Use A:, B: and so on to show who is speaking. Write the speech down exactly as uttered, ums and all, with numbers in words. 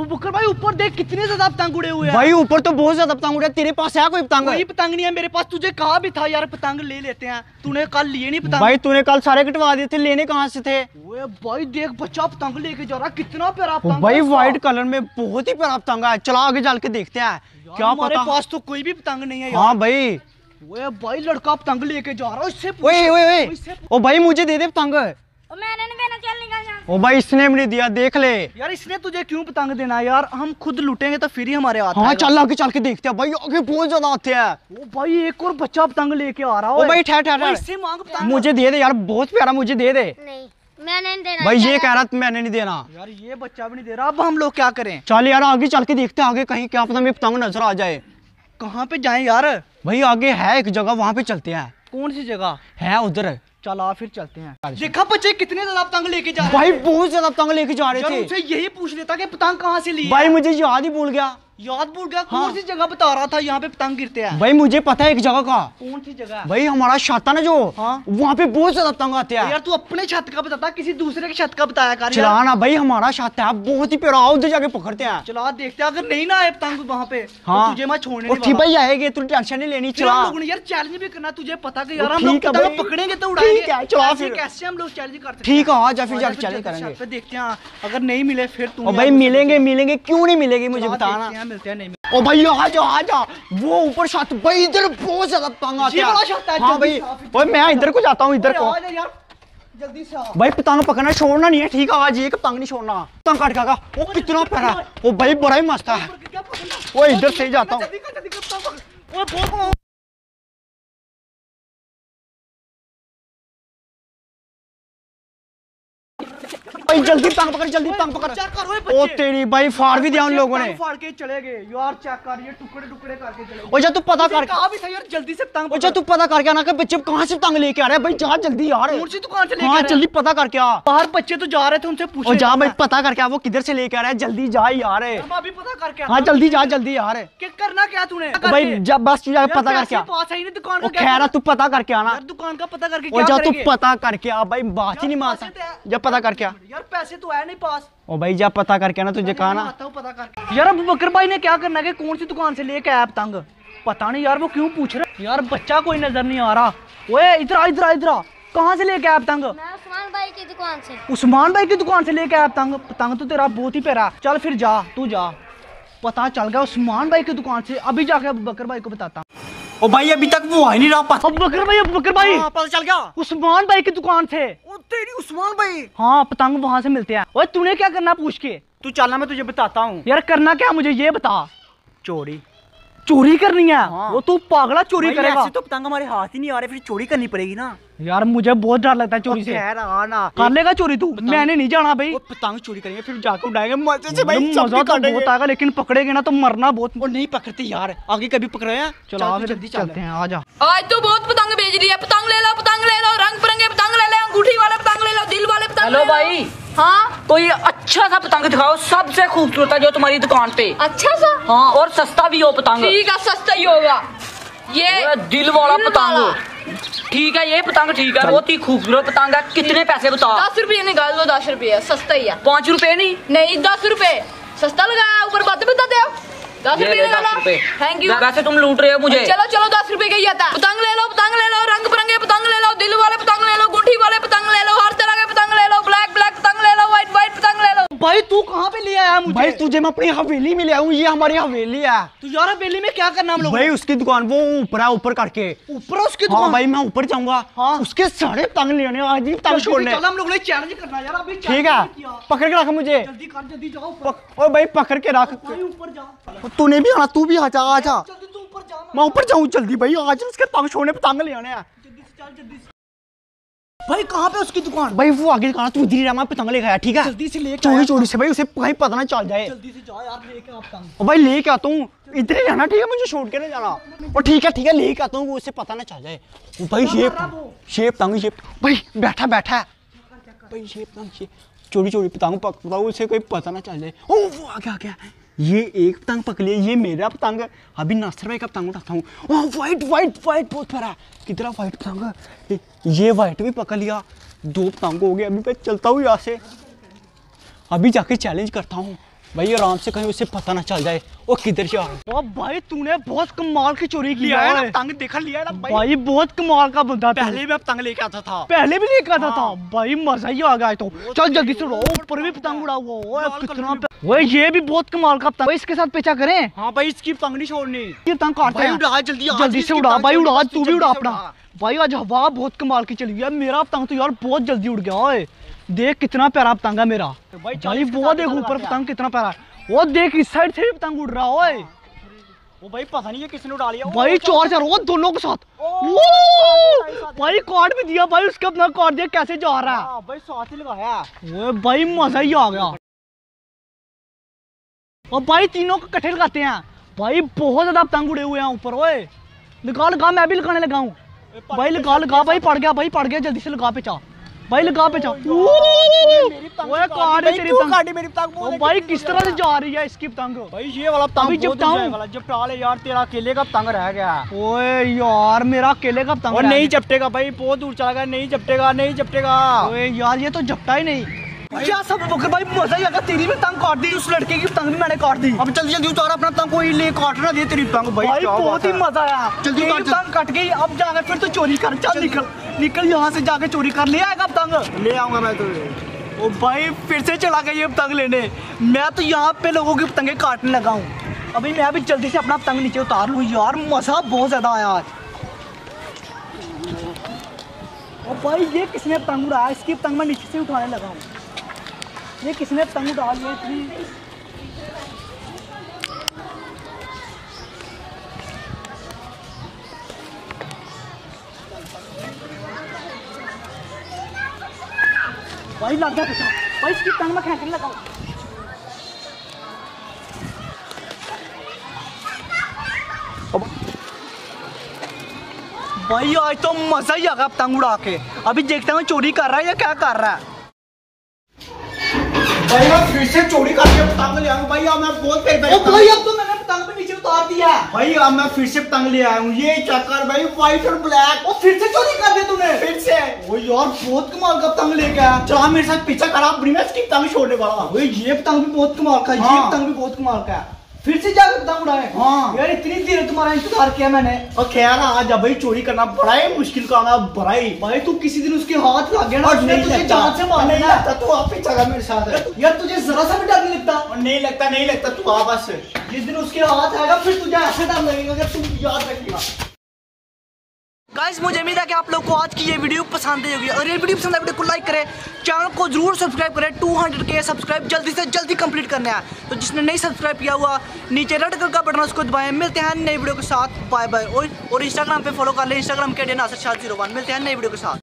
A: बकर भाई ऊपर देख कितने ज्यादा पतंग उड़े हुए हैं।
B: भाई ऊपर तो बहुत ज्यादा पतंग उड़े, तेरे पास है कोई पतंग?
A: कोई पतंग नहीं है मेरे पास, तुझे कहा भी था यार पतंग ले लेते हैं, तूने कल लिए नहीं पतंग।
B: भाई तूने कल सारे कटवा दिए थे, लेने कहाँ से थे?
A: ओए भाई देख बच्चा पतंग लेके जा रहा, कितना प्यारा पतंग
B: भाई व्हाइट कलर में बहुत ही प्यारा पतंग है, चला आगे चल के देखते हैं क्या
A: हमारे
B: पता।
A: पास तो कोई भी पतंग नहीं है।
B: हाँ भाई।
A: ओए भाई लड़का पतंग लेके जा रहा है, इससे
B: ओए ओए ओए ओ भाई मुझे दे दे पतंग।
C: ओ मैंने नहीं देना, चल निकल जा।
B: ओ भाई इसने मुझे दिया, देख ले।
A: यार इसने तुझे क्यों पतंग देना है यार, हम खुद लूटेंगे तो फिर ही हमारे हाथ।
B: हाँ चल आगे चल के देखते हैं भाई, आगे बहुत ज्यादा आते हैं।
A: ओ भाई एक और बच्चा पतंग लेके आ रहा है।
B: ओ भाई ठहर ठहर,
A: इससे मांग पतंग।
B: मुझे दे दे यार, बहुत प्यारा, मुझे दे दे।
C: नहीं मैंने नहीं देना
B: भाई ये कह रहा मैंने नहीं देना।
A: यार ये बच्चा भी नहीं दे रहा, अब हम लोग क्या करें?
B: चल यार आगे चल के देखते हैं, आगे कहीं क्या पता हमें पतंग नजर आ जाए।
A: कहाँ पे जाएं यार?
B: भाई आगे है एक जगह, वहाँ पे चलते हैं।
A: कौन सी जगह
B: है उधर।
A: चल आ फिर चलते हैं। देखा बच्चे कितने ज्यादा पतंग लेके जा रहे
B: भाई बहुत ज्यादा पतंग लेके जा रहे
A: थे।
B: थे।
A: उनसे यही पूछ लेता कि पतंग कहाँ से ली।
B: भाई मुझे याद ही भूल गया।
A: याद भूल गया?
B: हाँ।
A: कौन सी जगह बता रहा था यहाँ पे पतंग गिरते हैं?
B: भाई मुझे पता है एक जगह का।
A: कौन सी जगह?
B: भाई हमारा छत है ना जो,
A: हाँ?
B: वहाँ पे बहुत ज्यादा पतंग आते हैं।
A: यार तू अपने छत का बताता, किसी दूसरे के छत का बताया कर।
B: चला ना भाई, हमारा छत है बहुत ही प्यारा, उधर जाके पकड़ते हैं।
A: चला देखते हैं, अगर नहीं ना आए पतंग वहाँ पे
B: हाँ।
A: तो तुझे मैं छोड़ने
B: नहीं वाला। भाई आएगी, तू टेंशन नहीं लेनी। चला
A: लोगों ने यार चैलेंज भी करना, तुझे पता कि यार हम लोग पतंग पकड़ेंगे तो उड़ाएंगे।
B: ठीक है चला फिर,
A: कैसे हम लोग चैलेंज करते हैं?
B: ठीक है आज फिर जाके चैलेंज करेंगे।
A: देखते हैं अगर नहीं मिले फिर तू।
B: भाई मिलेंगे मिलेंगे क्यों नहीं मिलेगी, मुझे बताना।
A: मिलते हैं नहीं।
B: ओ भाई आ जा आ जा, वो ऊपर छत भाई, इधर बहुत ज्यादा पतंग आते हैं। हाँ भाई ओए मैं इधर को जाता हूँ, इधर को
A: जल्दी से
B: भाई पतंग पकड़ना छोड़ना नहीं है, ठीक है आज एक पतंग नहीं छोड़ना। पतंग काट का वो कितना प्यारा, वो भाई बड़ा ही मस्त है। वो इधर से ही जाता हूँ। भाई जल्दी पतंग पकड़, जल्दी पतंग पकड़। ओ तेरी भाई फाड़ भी दिया उन लोगों ने।
A: फाड़ के चले गए यार, चेक कर, ये टुकड़े टुकड़े करके चले गए।
B: ओ जा तू पता कर,
A: कहा भी था यार जल्दी से पतंग।
B: ओ जा तू पता करके आना कि बच्चे कहां से पतंग लेके आ रहे हैं। भाई जा जल्दी यार,
A: कौन सी दुकान से लेके आ
B: हां
A: रहे हैं?
B: जल्दी पता करके आ।
A: बाहर बच्चे तो जा रहे थे, उनसे पूछ।
B: ओ जा भाई पता करके आ, वो किधर से लेके आ रहा है, जल्दी जा यार।
A: अभी पता करके आ।
B: हां जल्दी जा जल्दी यार।
A: क्या करना क्या तूने?
B: भाई जब बस जा पता करके आ।
A: पास है नहीं दुकान का।
B: खैर तू पता करके आना
A: यार, दुकान का पता करके
B: क्या करेंगे? ओ जा तू पता करके आ भाई, बात ही नहीं मानता। जब पता करके आ
A: यार, पैसे तो है नहीं पास।
B: ओ भाई जा पता करके ना, तुझे कहा ना।
A: पता करके यार, अबू बकर भाई ने क्या करना है, कौन सी दुकान से लेके आया पतंग? पता नहीं यार, वो क्यों पूछ रहे यार, बच्चा कोई नजर नहीं आ रहा। ओए इधर आ इधर आ इधर आ, कहाँ से लेके आया पतंग?
C: मैं उस्मान भाई की दुकान से।
A: उस्मान भाई की दुकान से लेके आया पतंग? पतंग तो तेरा बहुत ही प्यारा। चल फिर जा, तू जा, पता चल गया उस्मान भाई की दुकान से। अभी जाके अबू बकर भाई को बताता।
B: ओ भाई अभी तक वो आ नहीं रहा पता।
A: अबू बकर भाई अबू बकर भाई
B: हाँ, पता चल गया
A: उस्मान भाई की दुकान से।
B: ओ तेरी उस्मान भाई।
A: हाँ पतंग वहाँ से मिलते हैं। ओए तूने क्या करना पूछ के?
B: तू चलना, मैं तुझे बताता हूँ।
A: यार करना क्या मुझे ये बता।
B: चोरी
A: चोरी करनी है?
B: हाँ।
A: वो तू पागला चोरी करेगा?
B: ऐसे तो पतंग हमारे हाथ ही नहीं आ रहे, फिर चोरी करनी पड़ेगी ना।
A: यार मुझे बहुत डर लगता है चोरी से।
B: खैर आना
A: कर लेगा चोरी तू? मैंने नहीं जाना भाई।
B: वो पतंग चोरी करेंगे फिर जाकर उड़ाएंगे मजे से भाई।
A: मजा तो बहुत आएगा, लेकिन पकड़ेगे ना तो मरना बहुत।
B: और नहीं पकड़ते यार, आगे कभी पकड़े हैं।
A: चलो जल्दी चलते हैं, आ जा।
D: आज तो बहुत पतंग बेच रही है। पतंग ले लो, पतंग ले लो, रंग बिरंगे पतंग ले लो, अंगूठी वाले पतंग ले लो, दिल वाले पतंग।
E: हेलो भाई,
D: हाँ
E: कोई अच्छा सा पतंग दिखाओ, सबसे खूबसूरत है जो तुम्हारी दुकान पे।
D: अच्छा सा?
E: हाँ और सस्ता भी हो पतंग।
D: ठीक है, सस्ता ही होगा। ये
E: ये दिल वाला पतंग ठीक है, ये पतंग ठीक है, बहुत ही खूबसूरत पतंग है। कितने पैसे बता?
D: दस रुपये निकाल दो, दस रुपये सस्ता ही है।
E: पाँच रुपए नहीं?
D: नहीं दस रुपये सस्ता लगाया, ऊपर बातें बताते हो। दस रुपये निकाला। Thank you.
E: वैसे तुम लूट रहे हो मुझे।
D: चलो चलो, दस रुपये का ही आता है। पतंग ले लो, पतंग ले लो, रंग बिरंगे पतंग ले लो, दिल वाले पतंग ले लो, गुंठी वाले पतंग ले लो, हर तरह के पतंग ले लो, ब्लैक ब्लैक पतंग ले लो, व्हाइट व्हाइट पतंग ले लो।
A: भाई तू कहाँ पे ले आया मुझे?
B: भाई तुझे मैं अपनी हवेली में ले आऊँ, ये हमारी हवेली है।
A: तू यार हवेली में क्या करना हम लोग?
B: भाई उसकी दुकान वो ऊपर है, ऊपर करके
A: ऊपर उसकी दुकान।
B: हाँ भाई मैं ऊपर जाऊंगा।
A: हाँ
B: उसके सारे पतंग लेने आज ही पतंग छोड़ने।
A: चल हम लोग ने चैलेंज करना यार अभी।
B: ठीक है पकड़ के रख मुझे।
A: जल्दी कर, जल्दी जाओ ऊपर।
B: ओ भाई पकड़ के रख।
A: भाई ऊपर जा।
B: तूने भी आना, तू भी आजा आजा।
A: जल्दी तू ऊपर जा।
B: मैं ऊपर जाऊँ जल्दी भाई, आज उसके पतंग छोड़ने पतंग ले आने हैं।
A: जल्दी से चल, जल्दी से। भाई कहाँ पे उसकी दुकान?
B: भाई वो आगे दुकान, तू इधर ही रह, मैं पतंग लेके आया। ठीक है
A: जल्दी से लेके
B: चोरी चोरी से भाई, उसे कहीं पता ना चल जाए।
A: जल्दी से जाओ यार, लेके आप पतंग।
B: ओ भाई लेके आता हूँ, इधर ही रहना ठीक है, मुझे छोड़ के नहीं जाना। और ठीक है ठीक है लेके आता हूँ, वो उसे पता ना चल जाए। ओ भाई ये ये पतंग ये भाई बैठा बैठा भाई, ये पतंग ये चोरी चोरी पतंग पकड़ा, उसे कोई पता ना चल जाए। ओ वो आ गया आ गया, ये एक पतंग पकड़ लिया, ये मेरा पतंग है। अभी नासर भाई का पतंग उठाता हूँ। ओह वाइट वाइट वाइट बहुत प्यारा, कितना वाइट पतंग है। ये वाइट भी पकड़ लिया, दो पतंग हो गए। अभी मैं चलता हूँ यहाँ से, अभी जाके चैलेंज करता हूँ। भाई आराम से कहीं उसे पता ना चल जाए वो किधर जा रहा है।
A: ओ भाई तूने बहुत कमाल की चोरी की
B: लिया है ना
A: है।
B: पतंग, देखा लिया है ना भाई।
A: भाई बहुत कमाल का बंदा तू।
B: पहले मैं पतंग लेके आता था।
A: पहले भी लेकर आता था
B: हाँ।
A: भाई, मजा ही आ गया तो। चल जल्दी से उड़ाओ, ऊपर भी पतंग उड़ा हुआ। ओए कितना पे- ओए ये भी बहुत कमाल का पतंग। इसके साथ पीछा करें।
B: हाँ भाई इसकी पतंग नहीं छोड़नी।
A: ये पतंग काटते
B: भाई
A: हैं।
B: उड़ा जल्दी, आज
A: जल्दी से
B: इसकी
A: उड़ा
B: पतंग
A: भाई,
B: छोड़नी,
A: उड़ा
B: बस
A: तू भी
B: जल्दी
A: उड़ा
B: से
A: अपना।
B: उड़ा।
A: भाई आज हवा बहुत कमाल की चली हुई है। मेरा पतंग तो यार बहुत जल्दी उड़ गया। ओए देख कितना प्यारा पतंग है मेरा।
B: भाई
A: भाई
B: चालीस के
A: वो
B: साथ
A: देख
B: पतंग
A: ऊपर
B: उड़ाते
A: पतंग कितना प्यारा है। वो देख इस साइड से भी पतंग उड़ रहा है। ओए
B: वो भाई पता नहीं है किसने उड़ा लिया।
A: भाई
B: ओ,
A: चार चार वो दोनों के साथ।
B: ओ,
A: वो भाई कार्ड भी दिया भाई, उसके अपना कार्ड दिया कैसे जा रहा है।
B: हाँ, भाई साथ ही लगाया।
A: ओए भाई मजा ही आ गया। और भाई तीनों को इकट्ठे लगाते हैं। भाई बहुत ज्यादा पतंग उड़े हुए हैं ऊपर। ओए लगा लगा, मैं भी लगाने लगा हूँ। भाई लगा लगा भाई, पड़ गया भाई, पड़ गया, जल्दी से लगा पेचा भाई, लगा पेचा। ओए कार्ड है तेरी पतंग।
B: काटी मेरी पतंग।
A: ओ भाई किस तरह से जा रही है इसकी पतंग।
B: भाई ये वाला पतंग
A: अभी
B: बहुत
A: जपटाऊं।
B: enjoy वाला जपटा ले यार, तेरा अकेले का पतंग रह गया।
A: ओए यार मेरा अकेले का पतंग
B: और
A: रह
B: नहीं
A: गया।
B: जपटेगा भाई, बहुत दूर चला गया, नहीं जपटेगा, नहीं जपटेगा।
A: ओए यार ये तो जपटा ही नहीं। क्या सब बकर भाई, मजा ही आ गया। तेरी भी पतंग काट दी, उस लड़के की पतंग भी मैंने काट दी।
B: अब जल्दी जल्दी उतार अपना पतंग, कोई ले काट ना दे तेरी पतंग। भाई
A: भाई
B: क्या
A: बहुत ही
B: बात है।
A: मजा आया।
B: जल्दी
A: तेरी
B: उतार, जल्दी।
A: पतंग कट गई, अब जाके फिर तो चोरी कर। चल निकल निकल यहाँ से, जाके चोरी कर। ले आएगा पतंग।
B: ले आऊंगा मैं तो।
A: ओ भाई फिर से चला गया ये पतंग लेने। मैं तो यहाँ पे लोगों की पतंगे काटने लगा हूँ। अभी मैं भी जल्दी से अपना पतंग नीचे उतार लूँ। यार मजा बहुत ज्यादा आया आज। ओ भाई ये किसने पतंग उड़ाया? इसकी पतंग मैं नीचे से उठाने लगा हूँ। ये किसने पतंग उड़ा लिया इतनी? भाई लग गया पीछा। भाई इसकी पतंग मैं खींचने लगा हूँ। भाई आज तो मजा ही आ गया पतंग उड़ा के। अभी देखता हूँ चोरी कर रहा है या क्या कर रहा है।
B: भाई मैं फिर से चोरी करके पतंग ले आया हूँ। भाई अब मैं बहुत पेड़
A: ओ भाई अब तो मैंने पतंग पे नीचे उतार दिया।
B: भाई अब मैं फिर से पतंग ले आया हूँ। ये चक्कर भाई व्हाइट और ब्लैक।
A: ओ फिर से चोरी कर दी तूने?
B: फिर से।
A: ओ यार बहुत कमाल का पतंग लेके आया।
B: चला मेरे साथ पीछा करा, बड़ी मैं इसकी पतंग छोड़ने वाला।
A: ओए ये पतंग भी बहुत कमाल का है। ये
B: हाँ।
A: पतंग भी बहुत कमाल का है। फिर से जाकर पतंग उड़ाए।
B: हाँ।
A: यार इतनी देर तुम्हारा इंतजार किया मैंने।
B: और ख्याल आ जा भाई, चोरी करना बड़ा ही मुश्किल काम है, बड़ा ही।
A: भाई तू किसी दिन उसके हाथ लग गया ना,
B: और
A: उसने
B: नहीं
A: तुझे
B: लगता,
A: जान से मार
B: नहीं
A: देना।
B: लगता, तू आप पीछा कर मेरे साथ।
A: यार तुझे जरा सा भी डर नहीं लगता?
B: और नहीं लगता, नहीं लगता, तू आ बस।
A: जिस दिन उसके हाथ आएगा फिर तुझे ऐसा डर लगेगा कि तू याद रखेगा। गाइस मुझे उम्मीद है कि आप लोग को आज की ये वीडियो पसंद आई होगी। अगर ये वीडियो पसंद है वीडियो को लाइक करें, चैनल को जरूर सब्सक्राइब करें। टू हंड्रेड के सब्सक्राइब जल्दी से जल्दी कंप्लीट करने हैं। तो जिसने नहीं सब्सक्राइब किया हुआ नीचे रेड कलर का बटन उसको दबाएं। मिलते हैं नई वीडियो के साथ, बाय बाय। और इंस्टाग्राम पे फॉलो कर ले, इंस्टाग्राम के नासिर शाह जीरो वन। मिलते हैं नई वीडियो के साथ।